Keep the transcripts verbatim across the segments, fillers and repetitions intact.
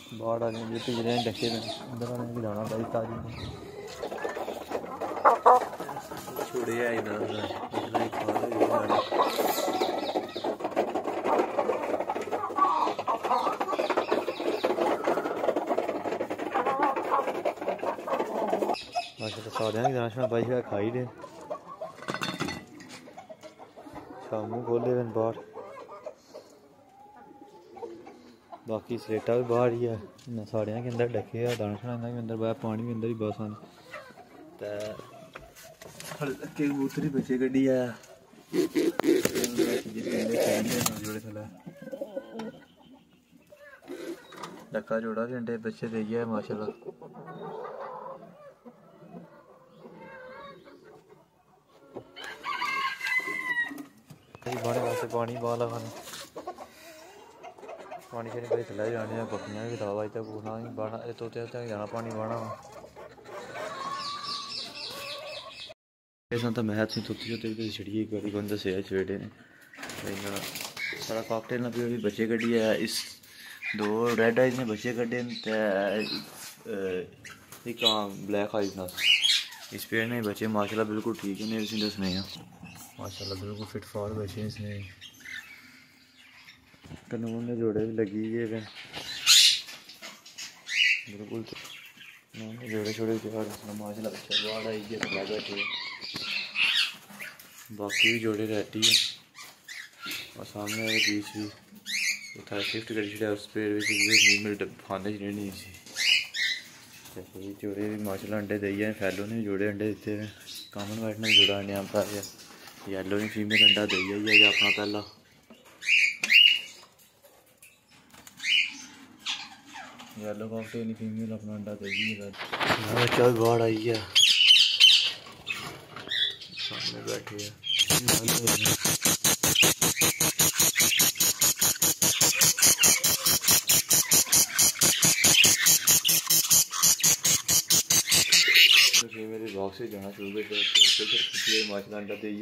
बाढ़ आ रही पिछले डके में अंदर आने की जाना भाई ताजी छोड़े आई ना पिछला ही खा ले माशाल्लाह सारे की जाना भाई खाई दे शाम को खोले बाहर बाकी सलेटा भी बाहर ही है साड़िया के अंदर डके है दाना शाना भी अंदर बाहर पानी भी अंदर ही बस आने के कबूतरी बच्चे कड्डी है जोड़े थले डक्का जोड़ा भी अंडे बच्चे दे गया है माशाल्लाह। बाने वास्ते पानी बाला खाने पानी शानी भाई थल्ले जाने पक्कियां भी लावा इतना पूछना बाना तोते तक जाना पानी बाना तो मैथ से तुत्ती होते भी छिड़िए कभी कौन दसिया सवेरे ने सारा कॉकटेल ने भी बच्चे कड्डी है इस दो रेड आइज ने बच्चे कड्डे एक ब्लैक आइज ना इस पेड़ ने बच्चे माशाल्लाह बिल्कुल ठीक है नहीं दसने माशाल्लाह बिल्कुल फिट फार बच्चे इसने कानून ने जोड़े भी लगी गए बिल्कुल जोड़े छोड़े तैयार माशाल्लाह अच्छा बाढ़ आई गई तो बैठे बाकी भी जोड़े रहती है और सामने वाले बीच भी उठा शिफ्ट कर छड़ा उस पेड़ में खाने नहीं सी जोड़े भी माशाल्लाह अंडे दे फैलो ने जोड़े अंडे दिते हैं कॉमन वाइट ने जोड़ा अंडे आम है येलो ने फीमेल अंडा दे है अपना पहला येलो कॉकटेल ने फीमेल अपना अंडा दे बच्चा भी बाढ़ आई है सामने बैठे है मेरे बॉक्स से जाना शुरू कर माशाल्लाह अंडा दे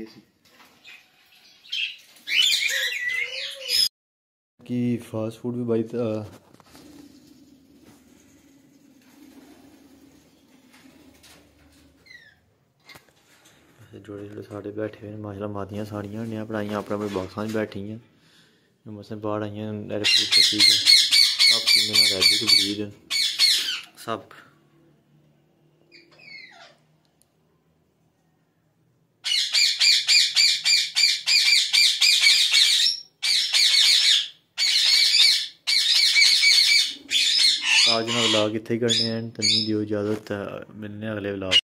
कि फास्ट फूड भी भाई जोड़े जोड़े साढ़े बैठे हुए माशाल्लाह मादियां साड़ियां होंगे पढ़ाइयां अपने अपने बॉक्सा बैठी हैं मसलन बाहर आई सब सब आज मैं व्लॉग इत्थे ही करने हैं तो नहीं दियो इजाज़त मिलने अगले व्लॉग।